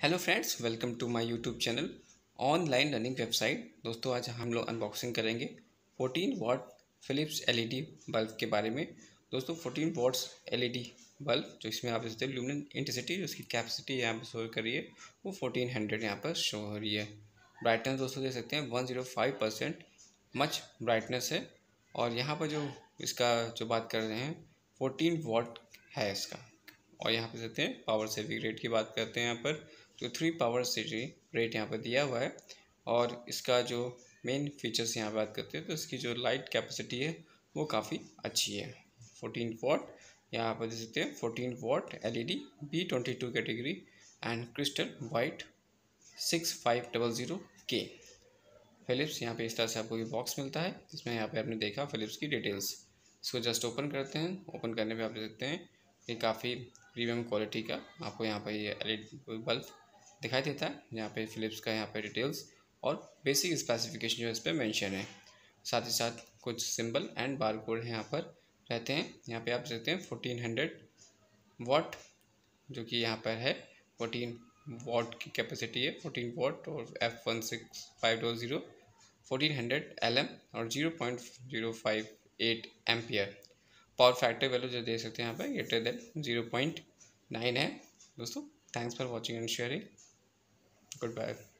Hello friends, welcome to my YouTube channel online learning website. दोस्तों आज हम लोग अनबॉक्सिंग करेंगे 14 वाट फिलिप्स एलईडी बल्ब के बारे में। दोस्तों 14 वाट्स एलईडी बल्ब जो इसमें आप देखते हैं ल्यूमिनस इंटेंसिटी जो उसकी कैपेसिटी यहाँ पर शो कर रही है वो 1400 यहाँ पर शो हो रही है। ब्राइटनेस दोस्तों देख सकते हैं 105% मच ब्राइटनेस है। और यहाँ पर जो इसका जो बात कर रहे हैं 14 वाट है इसका। और यहाँ पे देखते हैं पावर सेविंग रेट की बात करते हैं यहाँ पर तो 3 पावर सेविंग रेट यहाँ पर दिया हुआ है। और इसका जो मेन फीचर्स यहाँ बात करते हैं तो इसकी जो लाइट कैपेसिटी है वो काफ़ी अच्छी है। 14 वाट यहाँ पर देख सकते हैं 14 watt LED B22 category and crystal white 6500K Philips. यहाँ पे इस तरह से आपको ये बॉक्स मिलता है जिसमें यहाँ पे आपने देखा फिलिप्स की डिटेल्स। इसको जस्ट ओपन करते हैं। ओपन करने पे आप देख सकते हैं कि काफ़ी प्रीमियम क्वालिटी का आपको यहाँ पर ये एलईडी बल्ब दिखाई देता है। यहाँ पे फिलिप्स का यहाँ पे डिटेल्स और बेसिक स्पेसिफिकेशन जो इस पर मेंशन है। साथ ही साथ कुछ सिंबल एंड बार कोड यहाँ पर रहते हैं। यहाँ पे आप देखते हैं 1400 वाट जो कि यहाँ पर है 14 वाट की कैपेसिटी है 14 वाट और F16500 1400 LM और 0.058 एम्पियर। पावर फैक्टर वैल्यू जो देख सकते हैं यहाँ पर ग्रेटर देन 0.9 है। दोस्तों thanks for watching and sharing. Good bye.